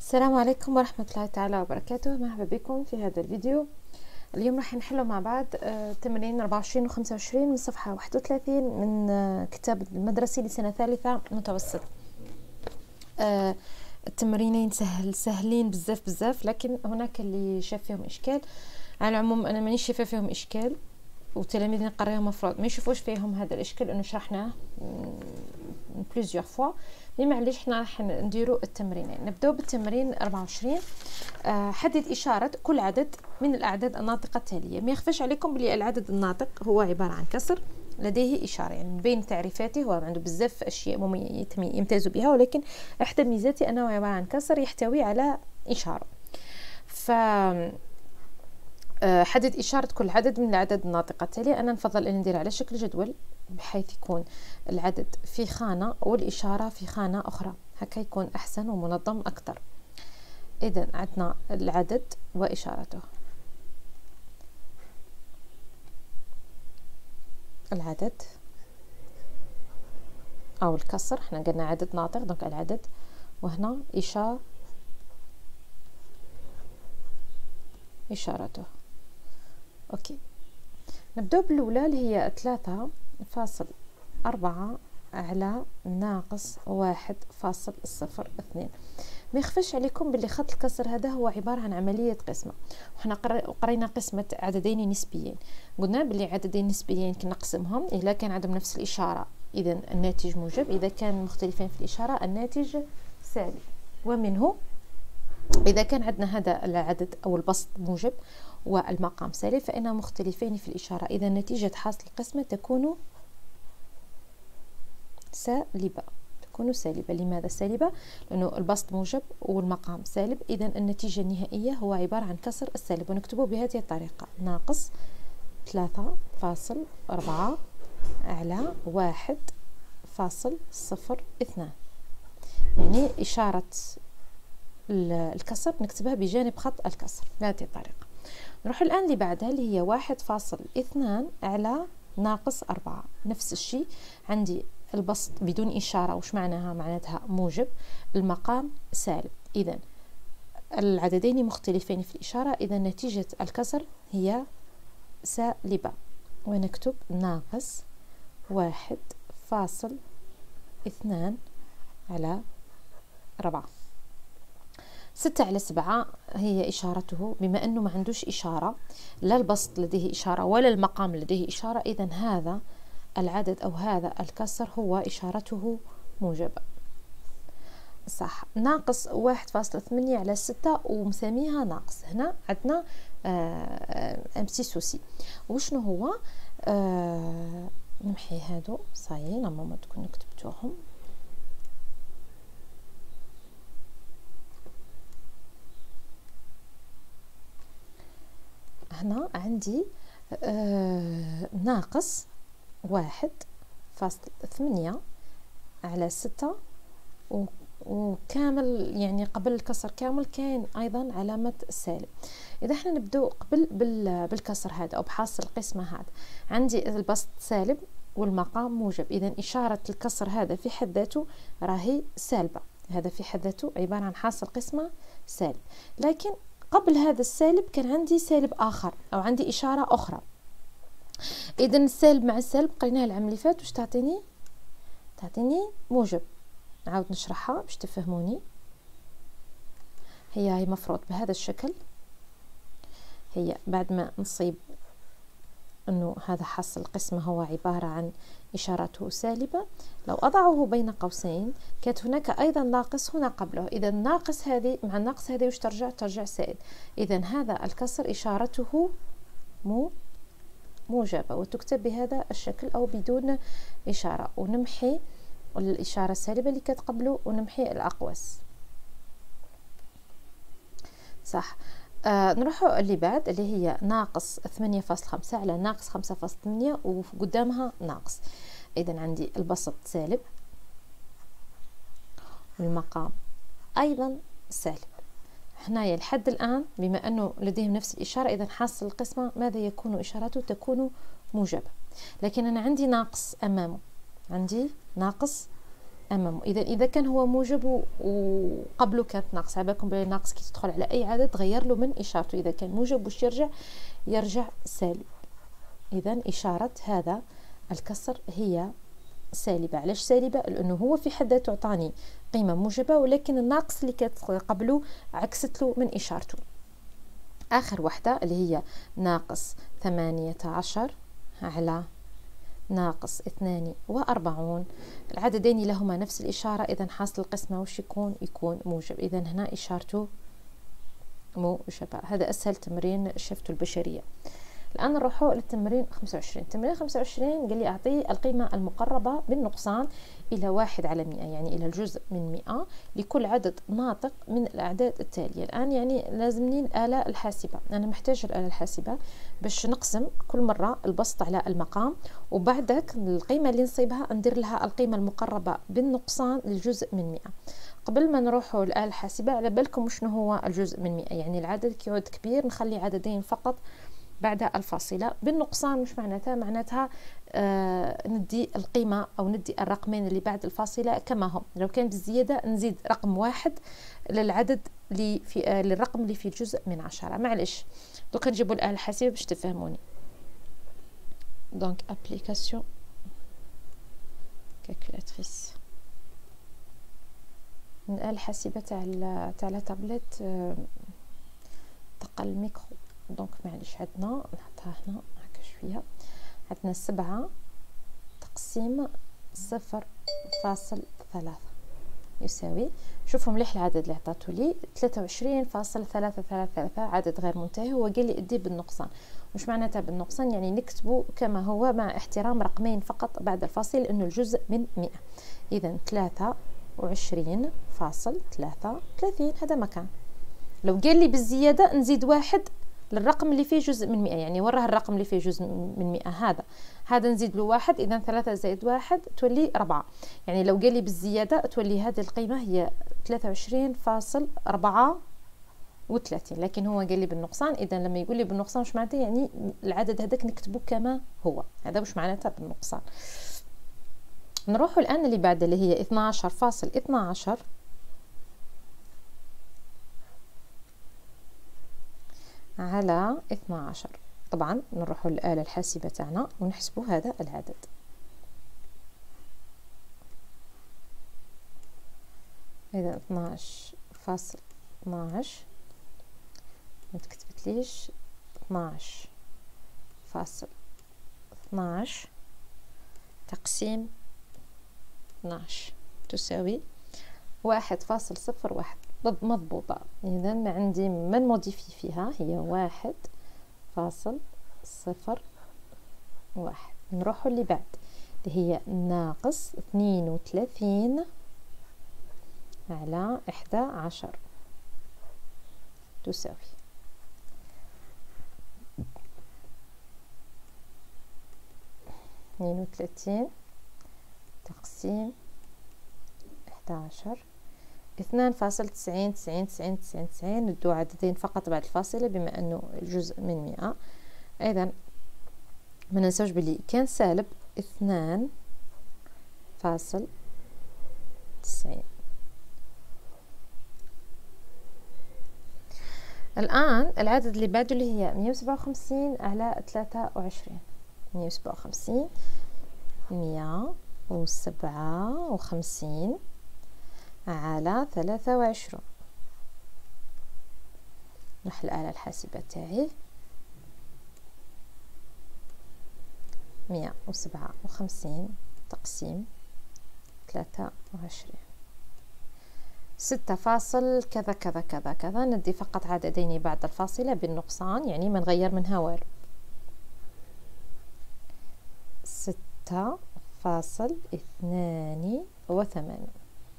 السلام عليكم ورحمة الله تعالى وبركاته. مرحبا بكم في هذا الفيديو. اليوم راح نحل مع بعض تمرين 24 و 25 من صفحة 31 من كتاب المدرسي لسنة ثالثة متوسط. التمرينين سهلين بزاف، لكن هناك اللي شاف فيهم إشكال. على العموم أنا مانيش شايفة فيهم إشكال، وتلاميذ نقريهم مفروض ما يشوفوش فيهم هذا الإشكال لأنه شرحناه بليزيور فوا. معليش حنا راح نديروا التمرينين. نبداو بالتمرين 24. حدد إشارة كل عدد من الأعداد الناطقة التالية. ما يخفاش عليكم بلي العدد الناطق هو عبارة عن كسر لديه إشارة، يعني بين تعريفاته هو عنده بزاف أشياء يمتاز بها، ولكن إحدى ميزاته أنه عبارة عن كسر يحتوي على إشارة. ف حدد إشارة كل عدد من الأعداد الناطقة التالية. أنا نفضل أن ندير على شكل جدول بحيث يكون العدد في خانة والإشارة في خانة أخرى، هكا يكون أحسن ومنظم أكثر. إذن عندنا العدد وإشارته. العدد أو الكسر، احنا قلنا عدد ناطق دونك العدد، وهنا إشارته. أوكي، نبدأ بالأولى اللي هي 3.4 على ناقص 1.02. ما يخفاش عليكم باللي خط الكسر هذا هو عبارة عن عملية قسمة، وحنا قرينا قسمة عددين نسبيين. قلنا باللي عددين نسبيين كنقسمهم إذا كان عندهم نفس الإشارة إذا الناتج موجب، إذا كان مختلفين في الإشارة الناتج سالب. ومنه إذا كان عندنا هذا العدد أو البسط موجب والمقام سالب فإنهم مختلفين في الإشارة، إذا نتيجة حاصل القسمة تكون سالبة. لماذا سالبة؟ لأنه البسط موجب والمقام سالب، إذا النتيجة النهائية هو عبارة عن كسر السالب، ونكتبه بهذه الطريقة: ناقص 3.4 على 1.02. يعني إشارة الكسر نكتبها بجانب خط الكسر بهذه الطريقة. نروح الآن اللي بعدها اللي هي 1.2 على ناقص 4. نفس الشيء، عندي البسط بدون إشارة، وش معناها؟ معناتها موجب، المقام سالب، إذا العددين مختلفين في الإشارة، إذا نتيجة الكسر هي سالبة، ونكتب ناقص 1.2 على 4. 6/7 هي إشارته، بما أنه ما عندوش إشارة، لا البسط لديه إشارة ولا المقام لديه إشارة، إذا هذا العدد أو هذا الكسر هو إشارته موجبة. صح. ناقص 1.8 على 6 ومسميها ناقص. هنا عندنا امسي سوسي. وشنو هو؟ نمحي هادو صايي نورمالمون تكونوا كتبتوهم. هنا عندي ناقص 1.8 على 6 وكامل، يعني قبل الكسر كامل كاين أيضا علامة السالب. إذا احنا نبدأ قبل بالكسر هذا أو بحاصل القسمة هذا، عندي البسط سالب والمقام موجب، إذا إشارة الكسر هذا في حد ذاته راهي سالبة، هذا في حد ذاته عبارة عن حاصل قسمة سالب. لكن قبل هذا السالب كان عندي سالب آخر أو عندي إشارة أخرى، إذا السالب مع السالب قريناها العام اللي فات، وش تعطيني موجب. نعاود نشرحها باش تفهموني. هي مفروض بهذا الشكل. هي بعد ما نصيب أنه هذا حاصل القسمة هو عبارة عن إشارته سالبة، لو أضعه بين قوسين كانت هناك أيضا ناقص هنا قبله، إذا الناقص هذه مع الناقص هذه وش ترجع سالب، إذا هذا الكسر إشارته موجبة، وتكتب بهذا الشكل أو بدون إشارة، ونمحي الإشارة السالبة اللي كانت قبله ونمحي الأقواس. صح. نروح اللي بعد اللي هي ناقص 8.5 على ناقص 5.8 وقدامها ناقص، إذا عندي البسط سالب والمقام أيضا سالب. هنايا لحد الآن بما أنه لديهم نفس الإشارة، إذا حاصل القسمة ماذا يكون إشارته؟ تكون موجبة. لكن أنا عندي ناقص أمامه، عندي ناقص امامه. اذا كان هو موجب وقبله كانت ناقص، على بالكم بلي ناقص كي تدخل على اي عدد تغير له من اشارته. اذا كان موجب واش يرجع سالب. اذا اشاره هذا الكسر هي سالبه. علاش سالبه؟ لانه هو في حد ذاته عطاني قيمه موجبه، ولكن الناقص اللي كانت قبله عكست له من اشارته. اخر وحده اللي هي ناقص 18 على ناقص 42. العددين لهما نفس الإشارة، إذا حاصل القسمة وش يكون موجب. إذا هنا إشارته موجبة. هذا أسهل تمرين شفته البشرية. الآن نروحوا للتمرين 25. تمرين 25 قال لي أعطي القيمة المقربة بالنقصان إلى 1/100، يعني إلى الجزء من 100 لكل عدد ناطق من الأعداد التالية. الآن يعني لازمني الآلة الحاسبة، أنا محتاج الآلة الحاسبة باش نقسم كل مرة البسط على المقام، وبعدك القيمة اللي نصيبها ندير لها القيمة المقربة بالنقصان للجزء من 100. قبل ما نروحوا للآلة الحاسبة، على بالكم شنو هو الجزء من 100؟ يعني العدد كيعود كبير نخلي عددين فقط بعد الفاصلة. بالنقصان مش معناتها ندي القيمة أو ندي الرقمين اللي بعد الفاصلة كما هم. لو كان بالزيادة نزيد رقم 1 للعدد اللي في للرقم اللي في الجزء من 10. معلش دوك نجيبوا الآلة الحاسبة باش تفهموني. دونك ابليكاسيون كالكولاتريس. الآلة الحاسبة تاع لا تابلت تقل الميكرو. دونك معليش عندنا نحطها هنا هكا شويه. عندنا 7 تقسيم 0.3 يساوي، شوفوا مليح العدد اللي عطاتو لي 23.333، عدد غير منتهي. هو قال لي ادي بالنقصان. مش معناتها بالنقصان يعني نكتبه كما هو مع احترام رقمين فقط بعد الفاصل لانه الجزء من 100. اذا 23.33 هذا مكان. لو قال لي بالزياده نزيد 1 للرقم اللي فيه جزء من 100، يعني وراه الرقم اللي فيه جزء من 100 هذا نزيد له 1. إذا 3 زائد 1 تولي 4. يعني لو قال لي بالزيادة تولي هذه القيمة هي 23.34، لكن هو قال لي بالنقصان. إذا لما يقول لي بالنقصان مش معناته يعني العدد هذاك نكتبه كما هو، هذا مش معناتها بالنقصان. نروحوا الآن اللي بعد اللي هي 12.12 على 12. طبعا نروحوا للآلة الحاسبة تاعنا ونحسبوا هذا العدد. إذا 12.12 ما تكتبتليش 12.12 تقسيم 12 تساوي 1.01 مضبوطة. إذا ما عندي ما نموديفي فيها، هي 1.01. نروحوا اللي بعد اللي هي ناقص 32 على 11 تساوي 32 تقسيم 11. 2.999999 ندو عددين فقط بعد الفاصلة بما أنه الجزء من 100. أيضا ما ننساوش بلي كان سالب 2.90. الآن العدد اللي بعده اللي هي 157 على 23. 157 157 على 23. نحل الآلة الحاسبة تاعي. 157 تقسيم 23 6 فاصل كذا كذا كذا كذا. ندي فقط عددين بعد الفاصلة بالنقصان، يعني ما نغير منها والو. 6.82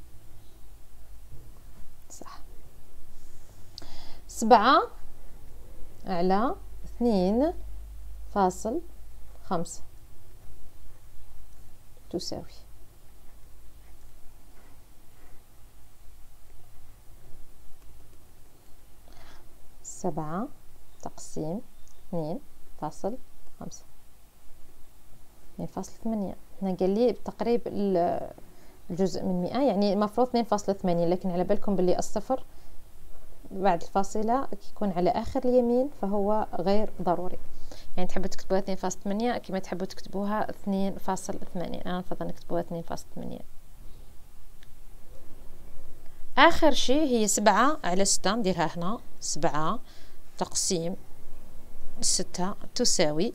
صح. 7 على 2.5 تساوي 7 تقسيم 2.5 2.8. هنا قال لي بتقريب الجزء من 100 يعني المفروض 2.80، لكن على بالكم باللي الصفر بعد الفاصلة يكون على آخر اليمين فهو غير ضروري. يعني تحبوا تكتبوها 2.8 كما تحبوا تكتبوها 2.8. أنا نفضل نكتبوها 2.8. آخر شيء هي 7/6، نديرها هنا 7 تقسيم 6 تساوي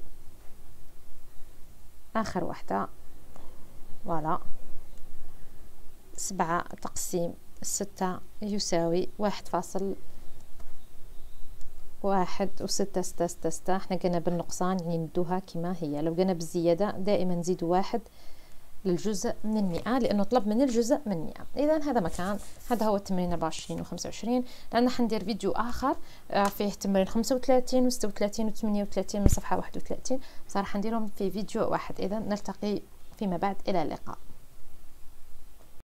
آخر واحدة، فوالا 7 تقسيم 6 يساوي 1.16666. احنا قلنا بالنقصان يعني ندوها كما هي، لو قلنا بالزيادة دائما نزيد 1 للجزء من 100 لأنه طلب من الجزء من 100. إذا هذا مكان، هذا هو التمرين 24 و 25. لأن حندير فيديو آخر فيه تمرين 35 و 36 و 38 من صفحة 31 صراحة نديرهم في فيديو واحد. إذا نلتقي فيما بعد، إلى اللقاء.